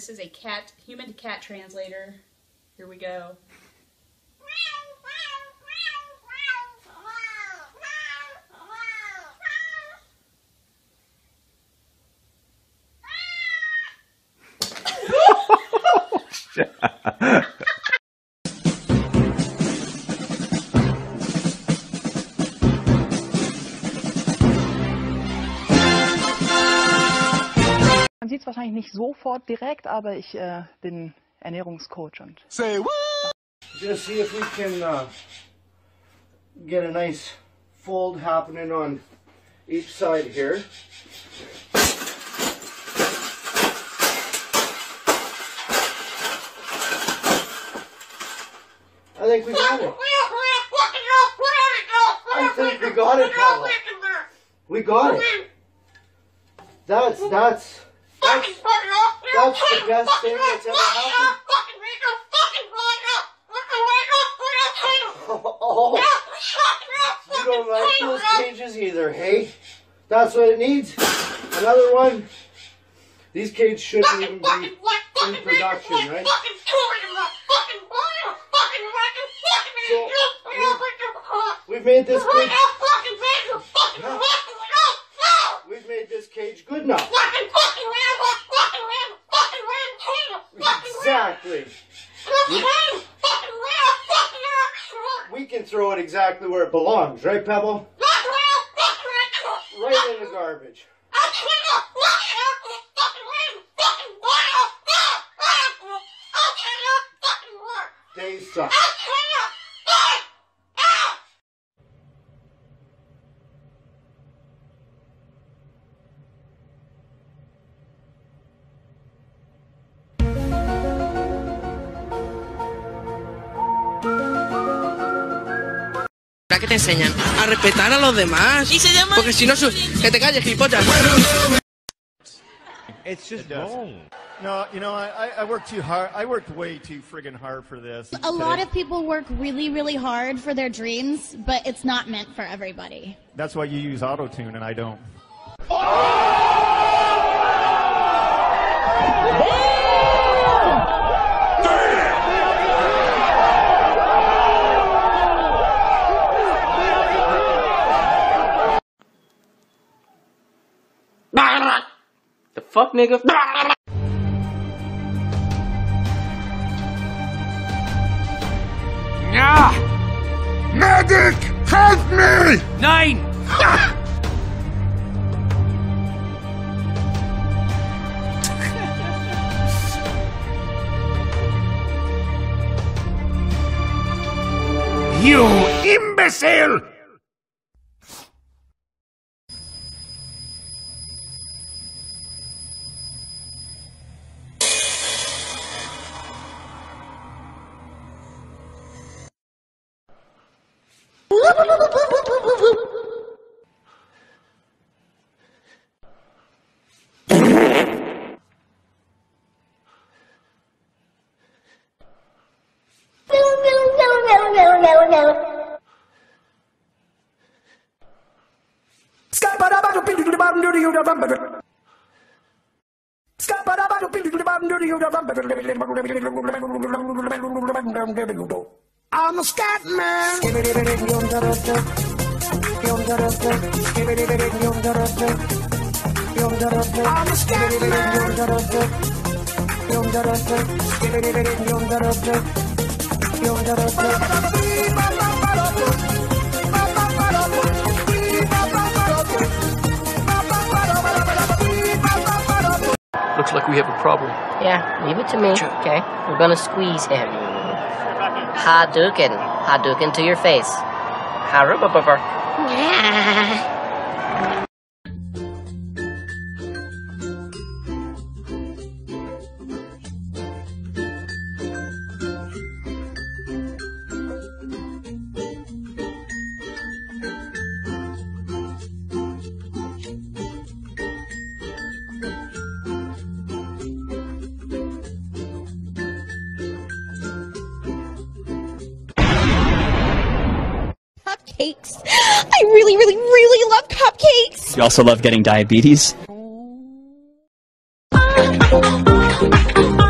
this is a human to cat translator. Here we go. Man sieht es wahrscheinlich nicht sofort direkt, aber ich bin Ernährungscoach und... Say what? Just see if we can get a nice fold happening on each side here. I think we got it. I think we got it, Pavel. We got it. That's the best thing that's ever happened. Oh, you don't like those cages either, hey? That's what it needs. Another one. These cages shouldn't even be in production, right? So, we've made this cage. We've made this cage good enough. Exactly. We can throw it exactly where it belongs, right, Pebble? Right in the garbage. They suck. Que te enseñan a respetar a los demás. Y se llama... Porque si no, que te calles, gilipollas. It's just wrong. No, you know, I worked too hard. I worked way too friggin' hard for this. A lot of people work really, really hard for their dreams, but it's not meant for everybody. That's why you use auto-tune and I don't. The fuck, nigga? Yeah! Medic! Help me! Nein! You imbecile! I'm a scat man. I'm a scat Looks like we have a problem. Yeah, leave it to me. Okay, we're gonna squeeze him. Hadouken. Hadouken to your face. Harubababa. Yeah. Cupcakes. I really, really, really love cupcakes. You also love getting diabetes?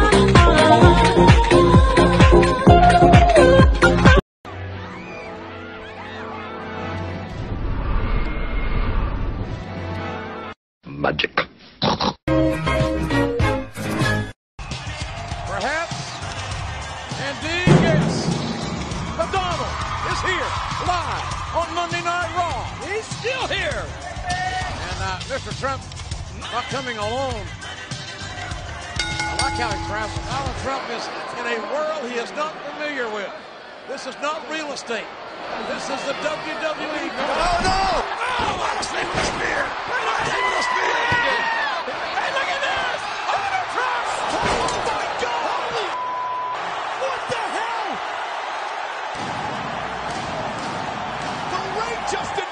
Gifs. McDonald is here live on Monday Night Raw. He's still here. And Mr. Trump not coming alone. I like how he travels. Donald Trump is in a world he is not familiar with. This is not real estate. This is the WWE. Oh, no! Oh, Moxley with a spear! Moxley with a spear! Hey, look at this! Donald Trump! Oh, my God! What the hell? The ring just